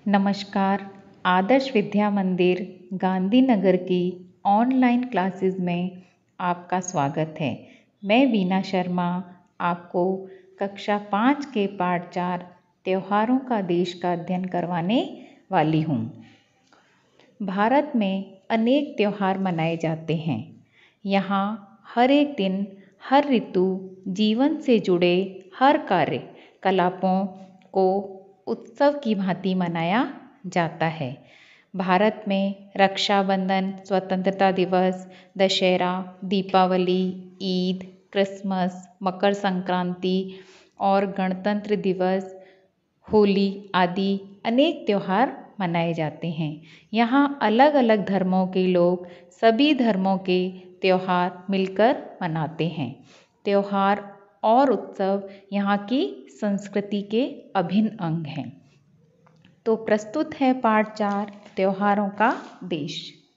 नमस्कार। आदर्श विद्या मंदिर गांधीनगर की ऑनलाइन क्लासेस में आपका स्वागत है। मैं वीना शर्मा आपको कक्षा 5 के पाठ 4 त्योहारों का देश का अध्ययन करवाने वाली हूँ। भारत में अनेक त्योहार मनाए जाते हैं। यहाँ हर एक दिन, हर ऋतु, जीवन से जुड़े हर कार्यकलापों को उत्सव की भांति मनाया जाता है। भारत में रक्षाबंधन, स्वतंत्रता दिवस, दशहरा, दीपावली, ईद, क्रिसमस, मकर संक्रांति और गणतंत्र दिवस, होली आदि अनेक त्योहार मनाए जाते हैं। यहाँ अलग अलग धर्मों के लोग सभी धर्मों के त्योहार मिलकर मनाते हैं। त्योहार और उत्सव यहाँ की संस्कृति के अभिन्न अंग हैं। तो प्रस्तुत है पाठ 4 त्योहारों का देश।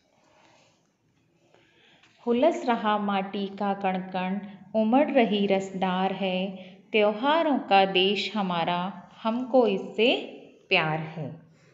हुलस रहा माटी का कण कण, उमड़ रही रसदार है। त्योहारों का देश हमारा, हमको इससे प्यार है।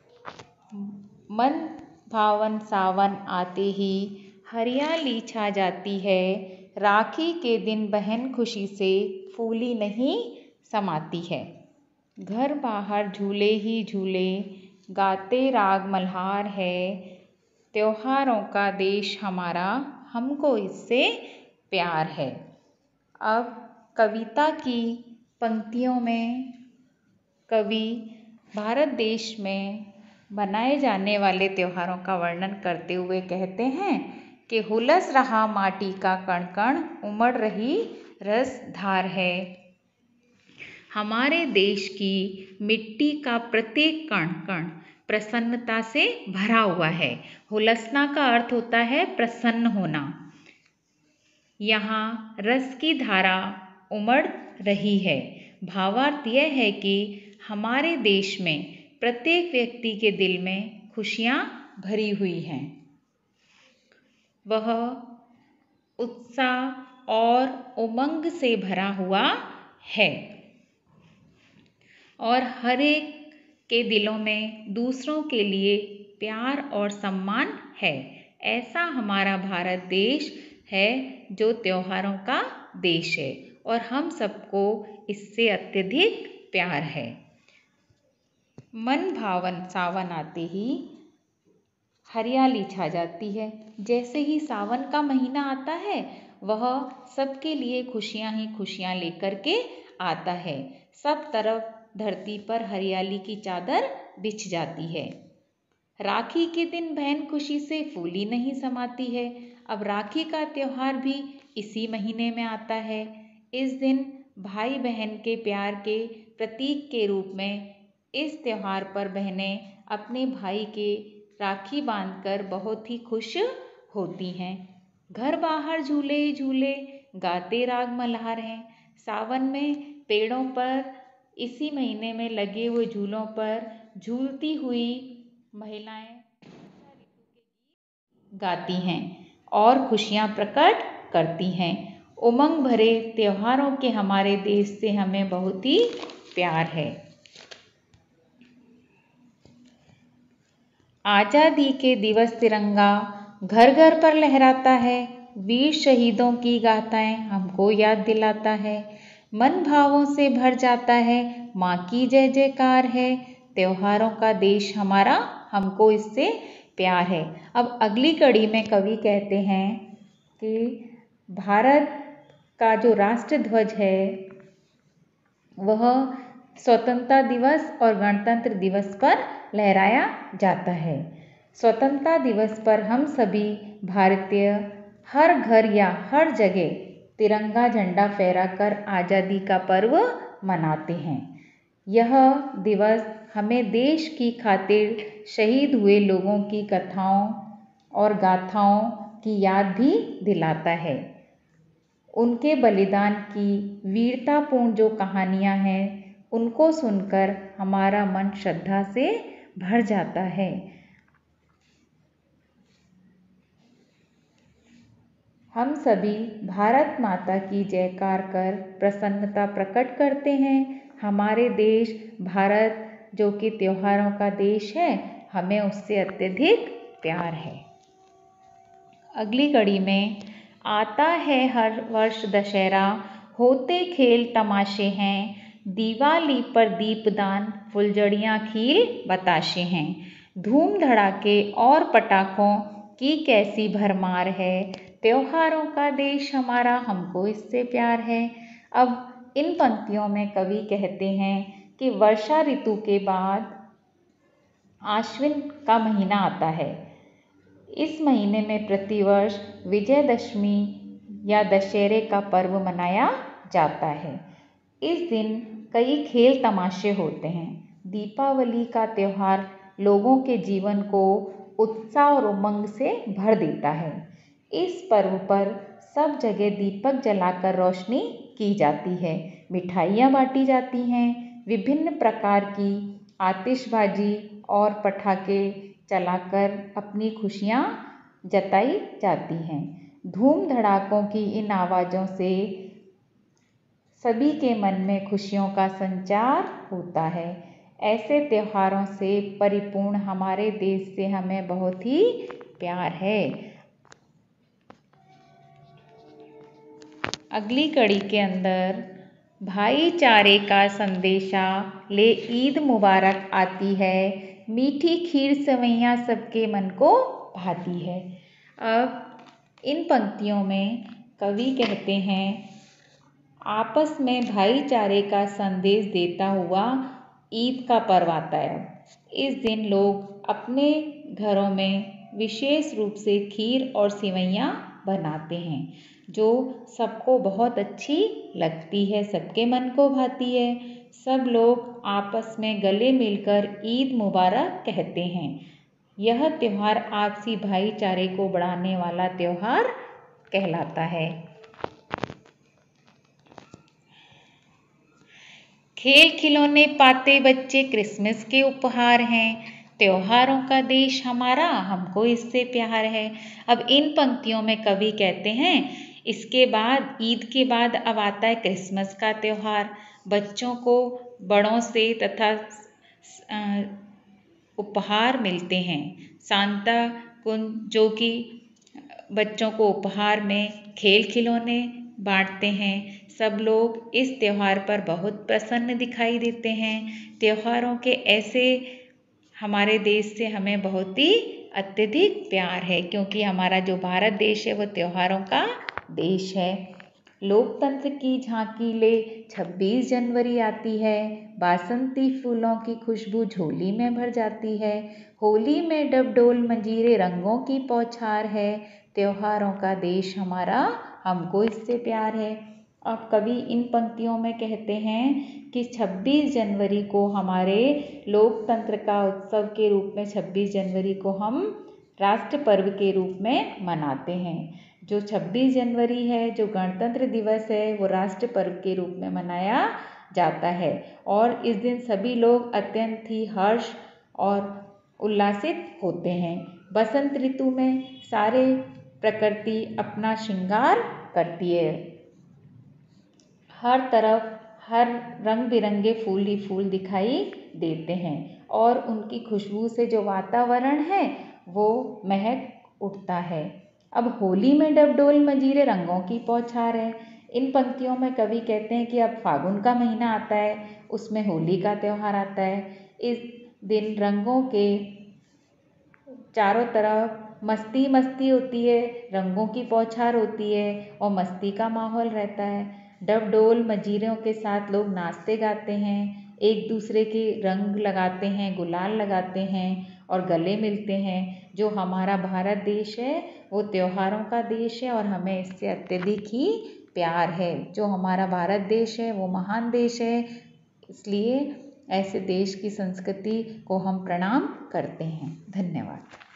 मन भावन सावन आते ही हरियाली छा जाती है। राखी के दिन बहन खुशी से फूली नहीं समाती है। घर बाहर झूले ही झूले, गाते राग मल्हार है। त्योहारों का देश हमारा, हमको इससे प्यार है। अब कविता की पंक्तियों में कवि भारत देश में मनाए जाने वाले त्योहारों का वर्णन करते हुए कहते हैं कि हुलस रहा माटी का कण कण, उमड़ रही रस धार है। हमारे देश की मिट्टी का प्रत्येक कण कण प्रसन्नता से भरा हुआ है। हुलसना का अर्थ होता है प्रसन्न होना। यहाँ रस की धारा उमड़ रही है। भावार्थ यह है कि हमारे देश में प्रत्येक व्यक्ति के दिल में खुशियाँ भरी हुई हैं। वह उत्साह और उमंग से भरा हुआ है और हर एक के दिलों में दूसरों के लिए प्यार और सम्मान है। ऐसा हमारा भारत देश है जो त्योहारों का देश है और हम सबको इससे अत्यधिक प्यार है। मन भावन सावन आते ही हरियाली छा जाती है। जैसे ही सावन का महीना आता है, वह सबके लिए खुशियां ही खुशियां लेकर के आता है। सब तरफ धरती पर हरियाली की चादर बिछ जाती है। राखी के दिन बहन खुशी से फूली नहीं समाती है। अब राखी का त्योहार भी इसी महीने में आता है। इस दिन भाई बहन के प्यार के प्रतीक के रूप में इस त्योहार पर बहनें अपने भाई के राखी बांधकर बहुत ही खुश होती हैं। घर बाहर झूले ही झूले, गाते राग मल्हार हैं। सावन में पेड़ों पर इसी महीने में लगे हुए झूलों पर झूलती हुई महिलाएं गाती हैं और खुशियां प्रकट करती हैं। उमंग भरे त्योहारों के हमारे देश से हमें बहुत ही प्यार है। आज़ादी के दिवस तिरंगा घर घर पर लहराता है। वीर शहीदों की गाथाएं हमको याद दिलाता है। मन भावों से भर जाता है, माँ की जय जयकार है। त्योहारों का देश हमारा, हमको इससे प्यार है। अब अगली कड़ी में कवि कहते हैं कि भारत का जो राष्ट्र ध्वज है वह स्वतंत्रता दिवस और गणतंत्र दिवस पर लहराया जाता है। स्वतंत्रता दिवस पर हम सभी भारतीय हर घर या हर जगह तिरंगा झंडा फहराकर आज़ादी का पर्व मनाते हैं। यह दिवस हमें देश की खातिर शहीद हुए लोगों की कथाओं और गाथाओं की याद भी दिलाता है। उनके बलिदान की वीरतापूर्ण जो कहानियाँ हैं, उनको सुनकर हमारा मन श्रद्धा से भर जाता है। हम सभी भारत माता की जयकार कर प्रसन्नता प्रकट करते हैं। हमारे देश भारत जो कि त्योहारों का देश है, हमें उससे अत्यधिक प्यार है। अगली कड़ी में आता है हर वर्ष दशहरा, होते खेल तमाशे हैं, दिवाली पर दीपदान फुलझड़ियाँ खील बताशे हैं। धूम धड़ाके और पटाखों की कैसी भरमार है, त्योहारों का देश हमारा हमको इससे प्यार है। अब इन पंक्तियों में कवि कहते हैं कि वर्षा ऋतु के बाद आश्विन का महीना आता है। इस महीने में प्रतिवर्ष विजयदशमी या दशहरे का पर्व मनाया जाता है। इस दिन कई खेल तमाशे होते हैं। दीपावली का त्यौहार लोगों के जीवन को उत्साह और उमंग से भर देता है। इस पर्व पर सब जगह दीपक जलाकर रोशनी की जाती है, मिठाइयाँ बांटी जाती हैं, विभिन्न प्रकार की आतिशबाजी और पटाखे चलाकर अपनी खुशियाँ जताई जाती हैं। धूम धड़ाकों की इन आवाज़ों से सभी के मन में खुशियों का संचार होता है। ऐसे त्योहारों से परिपूर्ण हमारे देश से हमें बहुत ही प्यार है। अगली कड़ी के अंदर भाईचारे का संदेशा ले ईद मुबारक आती है, मीठी खीर सेवइयाँ सबके मन को भाती है। अब इन पंक्तियों में कवि कहते हैं, आपस में भाईचारे का संदेश देता हुआ ईद का पर्व आता है। इस दिन लोग अपने घरों में विशेष रूप से खीर और सेवइयाँ बनाते हैं, जो सबको बहुत अच्छी लगती है, सबके मन को भाती है। सब लोग आपस में गले मिलकर ईद मुबारक कहते हैं। यह त्यौहार आपसी भाईचारे को बढ़ाने वाला त्यौहार कहलाता है। खेल खिलौने पाते बच्चे क्रिसमस के उपहार हैं, त्योहारों का देश हमारा हमको इससे प्यार है। अब इन पंक्तियों में कवि कहते हैं, इसके बाद ईद के बाद अब आता है क्रिसमस का त्यौहार। बच्चों को बड़ों से तथा उपहार मिलते हैं। सांता कुंज जो कि बच्चों को उपहार में खेल खिलौने बांटते हैं। सब लोग इस त्यौहार पर बहुत प्रसन्न दिखाई देते हैं। त्योहारों के ऐसे हमारे देश से हमें बहुत ही अत्यधिक प्यार है, क्योंकि हमारा जो भारत देश है वो त्योहारों का देश है। लोकतंत्र की झांकी ले 26 जनवरी आती है, बासंती फूलों की खुशबू झोली में भर जाती है, होली में डबडोल मंजीरे रंगों की बौछार है, त्योहारों का देश हमारा हमको इससे प्यार है। अब कवि इन पंक्तियों में कहते हैं कि 26 जनवरी को हमारे लोकतंत्र का उत्सव के रूप में 26 जनवरी को हम राष्ट्र पर्व के रूप में मनाते हैं। जो 26 जनवरी है, जो गणतंत्र दिवस है, वो राष्ट्र पर्व के रूप में मनाया जाता है और इस दिन सभी लोग अत्यंत ही हर्ष और उल्लासित होते हैं। बसंत ऋतु में सारे प्रकृति अपना श्रृंगार करती है। हर तरफ हर रंग बिरंगे फूल ही फूल दिखाई देते हैं और उनकी खुशबू से जो वातावरण है वो महक उठता है। अब होली में डबडोल मंजीरे रंगों की बौछार है। इन पंक्तियों में कवि कहते हैं कि अब फागुन का महीना आता है, उसमें होली का त्यौहार आता है। इस दिन रंगों के चारों तरफ मस्ती मस्ती होती है, रंगों की बौछार होती है और मस्ती का माहौल रहता है। डबडोल मंजीरों के साथ लोग नाचते गाते हैं, एक दूसरे के रंग लगाते हैं, गुलाल लगाते हैं और गले मिलते हैं। जो हमारा भारत देश है वो त्योहारों का देश है और हमें इससे अत्यधिक ही प्यार है। जो हमारा भारत देश है वो महान देश है, इसलिए ऐसे देश की संस्कृति को हम प्रणाम करते हैं। धन्यवाद।